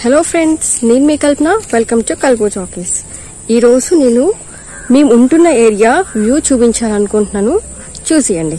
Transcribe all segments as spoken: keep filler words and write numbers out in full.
Hello friends, నేను మీ కల్పన. Welcome to కల్పో చాకీస్. ఈరోజు నేను మేము ఉంటున్న ఏరియా వ్యూ చూపించాలనుకుంటున్నాను. చూసియండి.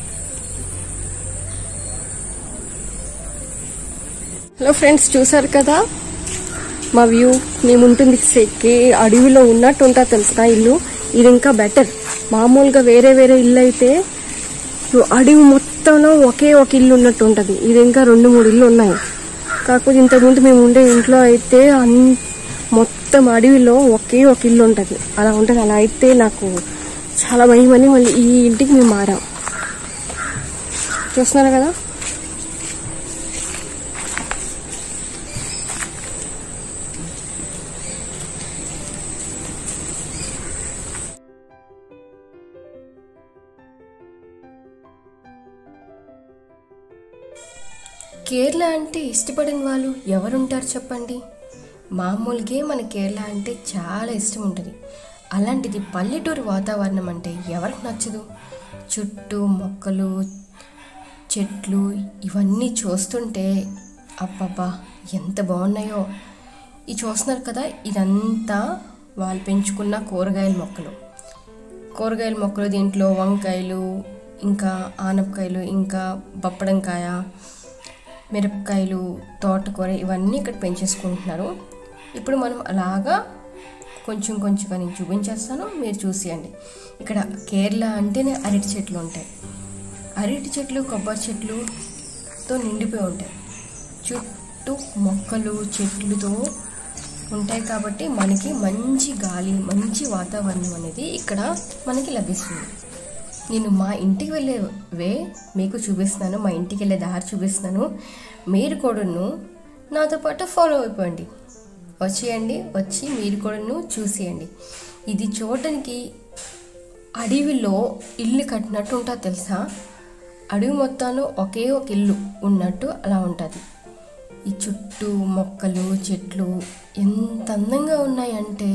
హలో ఫ్రెండ్స్, చూసారు కదా మా వ్యూ. మేము ఉంటుంది సెక్కి అడవిలో ఉన్నట్టు ఉంటా తెలుసా ఇల్లు. ఇది ఇంకా బెటర్. మామూలుగా వేరే వేరే ఇల్లు అయితే అడవి మొత్తంలో ఒకే ఒక ఇల్లు ఉన్నట్టు ఉంటుంది. ఇది ఇంకా రెండు మూడు ఇల్లు ఉన్నాయి. కాకపోతే ఇంతకుముందు మేము ఉండే ఇంట్లో అయితే అన్ మొత్తం అడవిలో ఒకే ఒక ఇల్లు ఉంటుంది. అలా ఉంటుంది. అలా అయితే నాకు చాలా భయమని మళ్ళీ ఈ ఇంటికి మేము మారాం. చూస్తున్నారు కదా. కేరళ అంటే ఇష్టపడిన వాళ్ళు ఎవరుంటారు చెప్పండి. మామూలుగా మన కేరళ అంటే చాలా ఇష్టం ఉంటుంది. అలాంటిది పల్లెటూరు వాతావరణం అంటే ఎవరికి నచ్చదు. చుట్టూ మొక్కలు, చెట్లు ఇవన్నీ చూస్తుంటే అబ్బబ్బా ఎంత బాగున్నాయో. ఇది చూస్తున్నారు కదా, ఇదంతా వాళ్ళు పెంచుకున్న కూరగాయల మొక్కలు. కూరగాయల మొక్కలు దీంట్లో వంకాయలు, ఇంకా ఆనపకాయలు, ఇంకా బప్పడంకాయ, మిరపకాయలు, తోటకూర ఇవన్నీ ఇక్కడ పెంచేసుకుంటున్నారు. ఇప్పుడు మనం అలాగా కొంచెం కొంచెంగా నేను చూపించేస్తాను, మీరు చూసేయండి. ఇక్కడ కేరళ అంటేనే అరటి చెట్లు ఉంటాయి. అరటి చెట్లు, కొబ్బరి చెట్లుతో నిండిపోయి ఉంటాయి. చుట్టూ మొక్కలు, చెట్లుతో ఉంటాయి కాబట్టి మనకి మంచి గాలి, మంచి వాతావరణం అనేది ఇక్కడ మనకి లభిస్తుంది. నేను మా ఇంటికి వెళ్ళే వే మీకు చూపిస్తున్నాను. మా ఇంటికి వెళ్ళే దారి చూపిస్తున్నాను. మీరు కూడాను నాతో పాటు ఫాలో అయిపోండి. వచ్చేయండి, వచ్చి మీరు కూడాను చూసేయండి. ఇది చూడడానికి అడవిలో ఇల్లు కట్టినట్టు ఉంటుంది తెలుసా. అడవి మొత్తంలో ఒకే ఒక ఇల్లు ఉన్నట్టు అలా ఉంటుంది. ఈ చుట్టూ మొక్కలు, చెట్లు ఎంత అందంగా ఉన్నాయంటే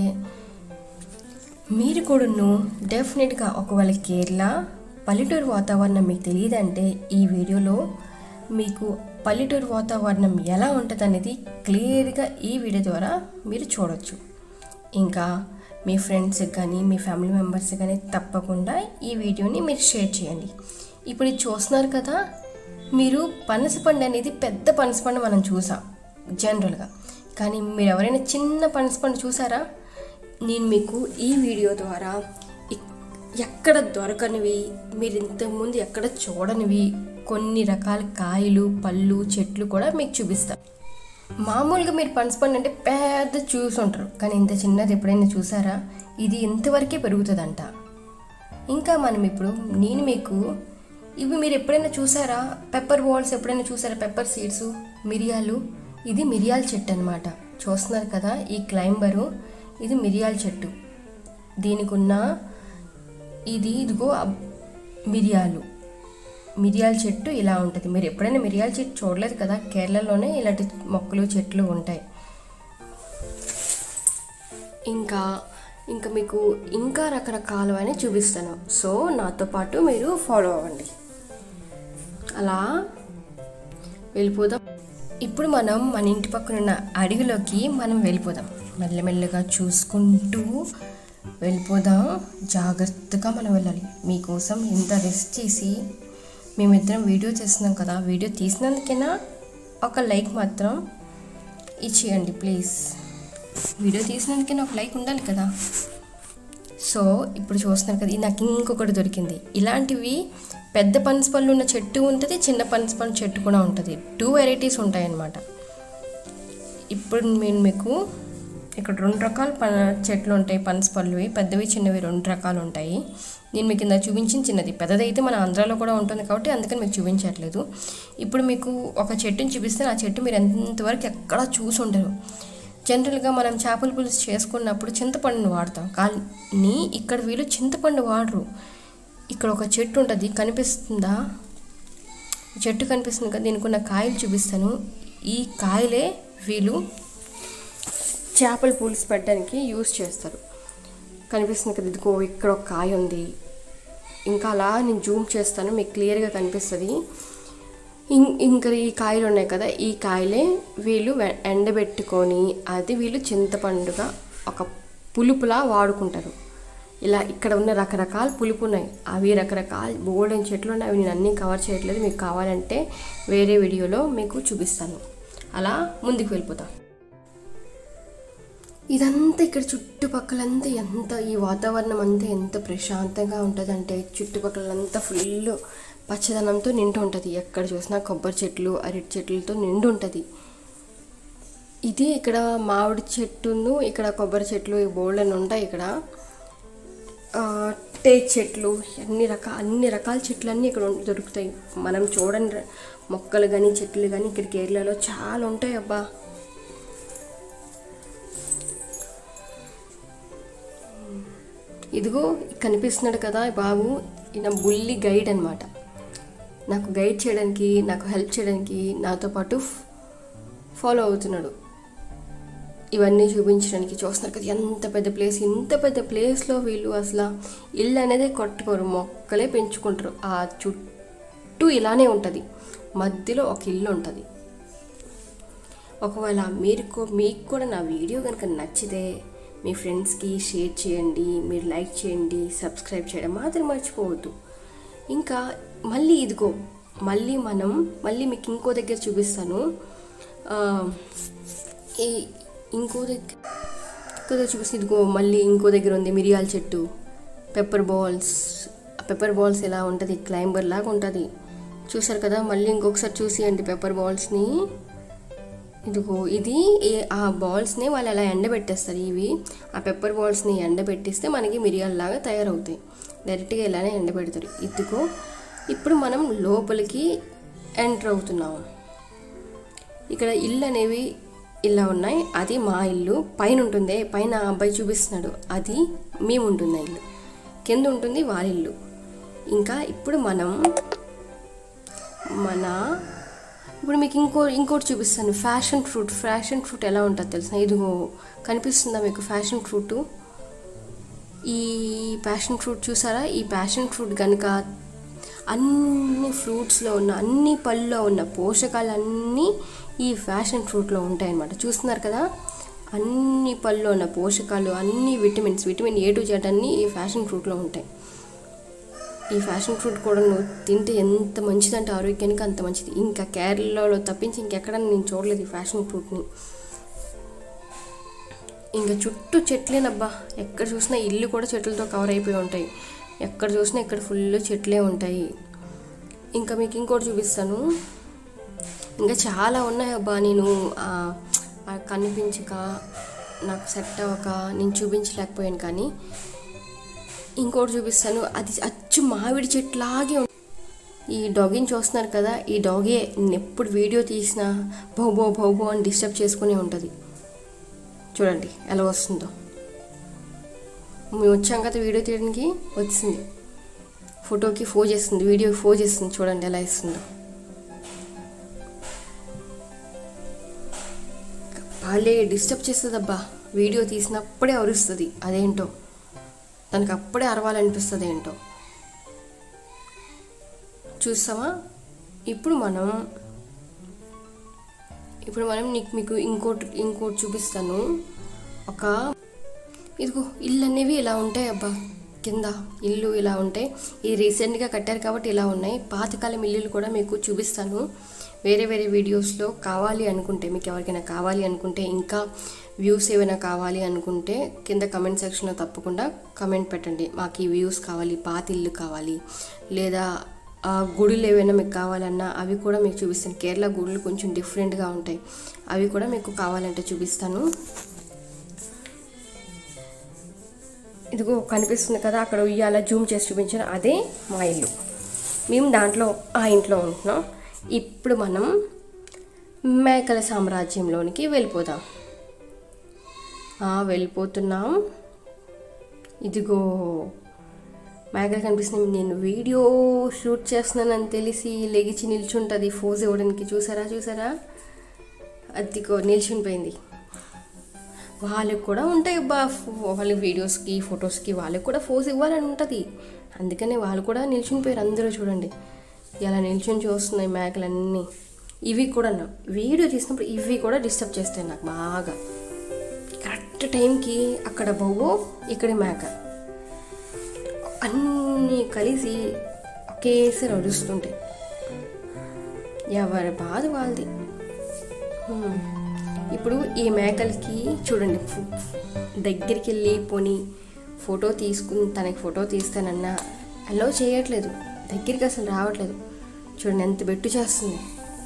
మీరు కూడాను డెఫినెట్గా ఒకవేళ కేరళ పల్లెటూరు వాతావరణం మీకు తెలియదంటే ఈ వీడియోలో మీకు పల్లెటూరు వాతావరణం ఎలా ఉంటుంది అనేది క్లియర్గా ఈ వీడియో ద్వారా మీరు చూడవచ్చు. ఇంకా మీ ఫ్రెండ్స్కి కానీ మీ ఫ్యామిలీ మెంబర్స్ కానీ తప్పకుండా ఈ వీడియోని మీరు షేర్ చేయండి. ఇప్పుడు ఇది చూస్తున్నారు కదా, మీరు పనసపండు అనేది పెద్ద పనసపండు మనం చూసాం జనరల్గా. కానీ మీరు ఎవరైనా చిన్న పనసపండు చూసారా? నేను మీకు ఈ వీడియో ద్వారా ఎక్కడ దొరకనివి, మీరు ఇంతకుముందు ఎక్కడ చూడనివి కొన్ని రకాల కాయలు, పళ్ళు, చెట్లు కూడా మీకు చూపిస్తాను. మామూలుగా మీరు పనసపండు అంటే పెద్ద చూసుంటారు, కానీ ఇంత చిన్నది ఎప్పుడైనా చూసారా? ఇది ఇంతవరకే పెరుగుతుందంట. ఇంకా మనం ఇప్పుడు నేను మీకు ఇవి మీరు ఎప్పుడైనా చూసారా? పెప్పర్ బాల్స్ ఎప్పుడైనా చూసారా? పెప్పర్ సీడ్స్, మిరియాలు. ఇది మిరియాల చెట్టు అనమాట. చూస్తున్నారు కదా, ఈ క్లైంబరు ఇది మిరియాల చెట్టు. దీనికి ఉన్న ఇది ఇదిగో మిరియాలు. మిరియాల చెట్టు ఇలా ఉంటుంది. మీరు ఎప్పుడైనా మిరియాల చెట్టు చూడలేదు కదా. కేరళలోనే ఇలాంటి మొక్కలు, చెట్లు ఉంటాయి. ఇంకా ఇంకా మీకు ఇంకా రకరకాలవని చూపిస్తాను. సో నాతో పాటు మీరు ఫాలో అవ్వండి. అలా వెళ్ళిపోదాం. ఇప్పుడు మనం మన ఇంటి పక్కన ఉన్న అడవిలోకి మనం వెళ్ళిపోదాం. మెల్లమెల్లగా చూసుకుంటూ వెళ్ళిపోదాం. జాగ్రత్తగా మనం వెళ్ళాలి. మీకోసం ఎంత రెస్ట్ చేసి మేమిద్దరం వీడియో చేస్తున్నాం కదా. వీడియో తీసినందుకైనా ఒక లైక్ మాత్రం ఇచ్చేయండి ప్లీజ్. వీడియో తీసినందుకైనా ఒక లైక్ ఉండాలి కదా. సో ఇప్పుడు చూస్తున్నారు కదా, నాకు ఇంకొకటి దొరికింది. ఇలాంటివి పెద్ద పనసపళ్ళు ఉన్న చెట్టు ఉంటుంది, చిన్న పనసపళ్ళు చెట్టు కూడా ఉంటుంది. టూ వెరైటీస్ ఉంటాయి అన్నమాట. ఇప్పుడు నేను మీకు ఇక్కడ రెండు రకాల ప చెట్లు ఉంటాయి. పనసపళ్ళువి పెద్దవి, చిన్నవి రెండు రకాలు ఉంటాయి. నేను మీకు కింద చూపించిన చిన్నది, పెద్దది అయితే మన ఆంధ్రాలో కూడా ఉంటుంది కాబట్టి అందుకని మీకు చూపించట్లేదు. ఇప్పుడు మీకు ఒక చెట్టుని చూపిస్తే ఆ చెట్టు మీరు ఎంతవరకు ఎక్కడ చూసి ఉండరు. జనరల్గా మనం చేపల పులుసు చేసుకున్నప్పుడు చింతపండుని వాడతాం, కానీ ఇక్కడ వీళ్ళు చింతపండు వాడరు. ఇక్కడ ఒక చెట్టు ఉంటుంది, కనిపిస్తుందా? చెట్టు కనిపిస్తుంది కదా, దీనికి ఉన్న కాయలు చూపిస్తాను. ఈ కాయలే వీళ్ళు చేపల పులుసు పెట్టడానికి యూజ్ చేస్తారు. కనిపిస్తుంది కదా, ఇదిగో ఇక్కడ ఒక కాయ ఉంది. ఇంకా అలా నేను జూమ్ చేస్తాను, మీకు క్లియర్గా కనిపిస్తుంది. ఇం ఇంకా ఈ కాయలు ఉన్నాయి కదా, ఈ కాయలే వీళ్ళు ఎండబెట్టుకొని అది వీళ్ళు చింతపండుగా ఒక పులుపులా వాడుకుంటారు. ఇలా ఇక్కడ ఉన్న రకరకాల పులుపు ఉన్నాయి, అవి రకరకాల బోల్డెన్ చెట్లు ఉన్నాయి. అవి నేను అన్నీ కవర్ చేయట్లేదు, మీకు కావాలంటే వేరే వీడియోలో మీకు చూపిస్తాను. అలా ముందుకు వెళ్ళిపోతాం. ఇదంతా ఇక్కడ చుట్టుపక్కలంతా ఎంత ఈ వాతావరణం అంతా ఎంత ప్రశాంతంగా ఉంటుందంటే చుట్టుపక్కలంతా ఫుల్ పచ్చదనంతో నిండు ఉంటుంది. ఎక్కడ చూసినా కొబ్బరి చెట్లు అరటి చెట్లతో నిండు ఉంటుంది. ఇది ఇక్కడ మామిడి చెట్టును ఇక్కడ కొబ్బరి చెట్లు బోల్డెన్ ఉంటాయి. ఇక్కడ టేక్ చెట్లు అన్ని రకాల అన్ని రకాల చెట్లు అన్నీ ఇక్కడ దొరుకుతాయి. మనం చూడండి మొక్కలు కానీ చెట్లు కానీ ఇక్కడ కేరళలో చాలా ఉంటాయి అబ్బా. ఇదిగో కనిపిస్తున్నాడు కదా బాబు, ఈయన బుల్లి గైడ్ అనమాట. నాకు గైడ్ చేయడానికి నాకు హెల్ప్ చేయడానికి నాతో పాటు ఫాలో అవుతున్నాడు. ఇవన్నీ చూపించడానికి చూస్తున్నారు కదా ఎంత పెద్ద ప్లేస్. ఇంత పెద్ద ప్లేస్లో వీళ్ళు అసలు ఇల్లు అనేది కట్టుకోరు, మొక్కలే పెంచుకుంటారు. ఆ చుట్టూ ఇలానే ఉంటుంది, మధ్యలో ఒక ఇల్లు ఉంటుంది. ఒకవేళ మీరు మీకు కూడా నా వీడియో కనుక నచ్చితే మీ ఫ్రెండ్స్కి షేర్ చేయండి, మీరు లైక్ చేయండి, సబ్స్క్రైబ్ చేయడం మాత్రం మర్చిపోవద్దు. ఇంకా మళ్ళీ ఇదిగో మళ్ళీ మనం మళ్ళీ మీకు ఇంకో దగ్గర చూపిస్తాను. ఈ ఇంకో దగ్గర ఇంకో దగ్గర చూపిస్తాను. ఇదిగో మళ్ళీ ఇంకో దగ్గర ఉంది మిరియాల చెట్టు, పెప్పర్ బాల్స్. పెప్పర్ బాల్స్ ఎలా ఉంటుంది, క్లైంబర్ లాగా ఉంటుంది చూసారు కదా. మళ్ళీ ఇంకొకసారి చూసియండి పెప్పర్ బాల్స్ని. ఇదిగో ఇది ఆ బాల్స్ని వాళ్ళు అలా ఎండబెట్టేస్తారు. ఇవి ఆ పెప్పర్ బాల్స్ని ఎండబెట్టిస్తే మనకి మిరియాలలాగా తయారవుతాయి. డైరెక్ట్గా ఇలానే ఎండబెడతారు. ఇదిగో ఇప్పుడు మనం లోపలికి ఎంటర్ అవుతున్నాము. ఇక్కడ ఇల్లు అనేవి ఇలా ఉన్నాయి. అది మా ఇల్లు పైన ఉంటుంది, పైన అబ్బాయి చూపిస్తున్నాడు, అది మేము ఉంటుంది ఇల్లు. కింద ఉంటుంది వాళ్ళ ఇల్లు. ఇంకా ఇప్పుడు మనం మన ఇప్పుడు మీకు ఇంకో ఇంకోటి చూపిస్తాను. Fashion fruit. ఫ్యాషన్ ఫ్రూట్ ఎలా ఉంటుందో తెలుసా? ఇదిగో కనిపిస్తుందా మీకు ఫ్యాషన్ ఫ్రూట్? ఈ ప్యాషన్ ఫ్రూట్ చూసారా? ఈ ప్యాషన్ ఫ్రూట్ కనుక అన్ని ఫ్రూట్స్లో ఉన్న అన్ని పళ్ళలో ఉన్న పోషకాలన్నీ ఈ ఫ్యాషన్ ఫ్రూట్లో ఉంటాయన్నమాట. చూస్తున్నారు కదా, అన్ని పళ్ళలో ఉన్న పోషకాలు అన్ని vitamins vitamin A to Z అన్నీ ఈ ఫ్యాషన్ ఫ్రూట్లో ఉంటాయి. ఈ ఫ్యాషన్ ఫ్రూట్ కూడా నువ్వు తింటే ఎంత మంచిదంటే ఆరోగ్యానికి అంత మంచిది. ఇంకా కేరళలో తప్పించి ఇంకెక్కడ నేను చూడలేదు ఈ ఫ్యాషన్ ఫ్రూట్ని. ఇంకా చుట్టూ చెట్లేనబ్బా, ఎక్కడ చూసినా ఇల్లు కూడా చెట్లతో కవర్ అయిపోయి ఉంటాయి. ఎక్కడ చూసినా ఇక్కడ ఫుల్ చెట్లే ఉంటాయి. ఇంకా మీకు ఇంకోటి చూపిస్తాను. ఇంకా చాలా ఉన్నాయి అబ్బా, నేను కనిపించక నాకు సెట్ అవ్వక నేను చూపించలేకపోయాను. కానీ ఇంకోటి చూపిస్తాను. అది అచ్చు మామిడి చెట్లాగే. ఈ డాగిని చూస్తున్నారు కదా, ఈ డాగే నేను ఎప్పుడు వీడియో తీసినా బౌబో బౌబో అని డిస్టర్బ్ చేసుకునే ఉంటుంది. చూడండి ఎలా వస్తుందో. మేము వచ్చాం కదా వీడియో తీయడానికి, వచ్చింది ఫోటోకి ఫోజ్ చేస్తుంది, వీడియోకి ఫోజ్ చేస్తుంది. చూడండి ఎలా ఇస్తుందో. వాళ్ళే డిస్టర్బ్ చేస్తుంది అబ్బా, వీడియో తీసినప్పుడే అరుస్తుంది. అదేంటో తనకు అప్పుడే అరవాలనిపిస్తుంది ఏంటో. చూస్తామా? ఇప్పుడు మనం ఇప్పుడు మనం నీకు మీకు ఇంకోటి ఇంకోటి చూపిస్తాను. ఒక ఇదిగో ఇల్లు అనేవి ఇలా ఉంటాయి అబ్బా, కింద ఇల్లు ఇలా ఉంటాయి. ఇది రీసెంట్గా కట్టారు కాబట్టి ఇలా ఉన్నాయి. పాతకాలం ఇల్లులు కూడా మీకు చూపిస్తాను వేరే వేరే వీడియోస్లో. కావాలి అనుకుంటే మీకు ఎవరికైనా కావాలి అనుకుంటే, ఇంకా వ్యూస్ ఏమైనా కావాలి అనుకుంటే కింద కమెంట్ సెక్షన్లో తప్పకుండా కమెంట్ పెట్టండి. మాకు ఈ వ్యూస్ కావాలి, పాత ఇల్లు కావాలి, లేదా గుడులు ఏవైనా మీకు కావాలన్నా అవి కూడా మీకు చూపిస్తాను. కేరళ గుడులు కొంచెం డిఫరెంట్గా ఉంటాయి, అవి కూడా మీకు కావాలంటే చూపిస్తాను. ఇదిగో కనిపిస్తుంది కదా అక్కడ ఉయ్యాల, జూమ్ చేసి చూపించాను, అదే మా ఇల్లు. మేము దాంట్లో ఆ ఇంట్లో ఉంటున్నాం. ఇప్పుడు మనం మేకల సామ్రాజ్యంలోనికి వెళ్ళిపోదాం. వెళ్ళిపోతున్నాం. ఇదిగో మేకలు కనిపిస్తుంది. నేను వీడియో షూట్ చేస్తున్నానని తెలిసి లెగిచి నిల్చుంటుంది ఫోజ్ ఇవ్వడానికి. చూసారా చూసారా అదిగో నిల్చునిపోయింది. వాళ్ళకి కూడా ఉంటాయి బా, వాళ్ళ వీడియోస్కి ఫొటోస్కి వాళ్ళకి కూడా ఫోజ్ ఇవ్వాలని ఉంటుంది. అందుకనే వాళ్ళు కూడా నిల్చునిపోయారు అందరూ. చూడండి ఇలా నిల్చొని చూస్తున్నాయి మేకలన్నీ. ఇవి కూడా వీడియో తీసినప్పుడు ఇవి కూడా డిస్టర్బ్ చేస్తాయి నాకు బాగా. కరెక్ట్ టైంకి అక్కడ బొవ్వు, ఇక్కడ మేక అన్నీ కలిసి ఒకేసారి అరుస్తుంటాయి. ఎవరి బాధ వాళ్ళది. ఇప్పుడు ఈ మేకలకి చూడండి, దగ్గరికి వెళ్ళి పోనీ ఫోటో తీసుకుని తనకి ఫోటో తీస్తానన్నా అలో చేయట్లేదు, దగ్గరికి అసలు రావట్లేదు. చూడండి ఎంత బెట్టు చేస్తుంది.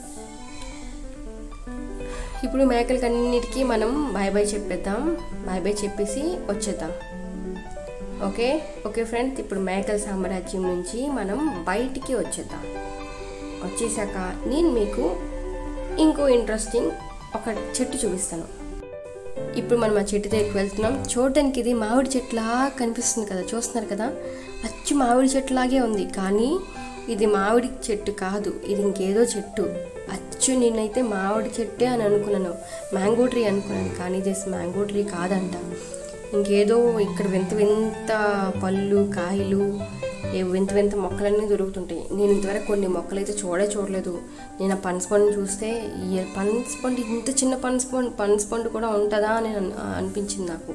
ఇప్పుడు మేకలకి అన్నిటికీ మనం బాయ్ బాయ్ చెప్పేద్దాం, బాయ్ బాయ్ చెప్పేసి వచ్చేద్దాం. ఓకే ఓకే ఫ్రెండ్స్, ఇప్పుడు మేకల సామ్రాజ్యం నుంచి మనం బయటికి వచ్చేద్దాం. వచ్చేసాక నేను మీకు ఇంకో ఇంట్రెస్టింగ్ ఒక చెట్టు చూపిస్తాను. ఇప్పుడు మనం ఆ చెట్టు దగ్గరికి వెళ్తున్నాం. చూడడానికి ఇది మామిడి చెట్టులా కనిపిస్తుంది కదా, చూస్తున్నారు కదా, అచ్చు మామిడి చెట్టులాగే ఉంది. కానీ ఇది మామిడి చెట్టు కాదు, ఇది ఇంకేదో చెట్టు. అచ్చు నేనైతే మామిడి చెట్టే అని అనుకున్నాను, మ్యాంగో ట్రీ అనుకున్నాను. కానీ ఇది మ్యాంగో ట్రీ కాదంట, ఇంకేదో ఇక్కడ వింత వింత పళ్ళు, కాయలు, ఏ వింత వింత మొక్కలన్నీ దొరుకుతుంటాయి. నేను ఇంతవరకు కొన్ని మొక్కలు అయితే చూడే చూడలేదు. నేను ఆ పనస పండు చూస్తే ఈ పనస పండు, ఇంత చిన్న పనస పండు పనస పండు కూడా ఉంటుందా అని అనిపించింది నాకు.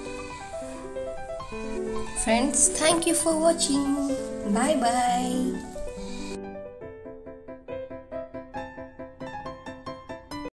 Friends, thank you for watching. Bye bye.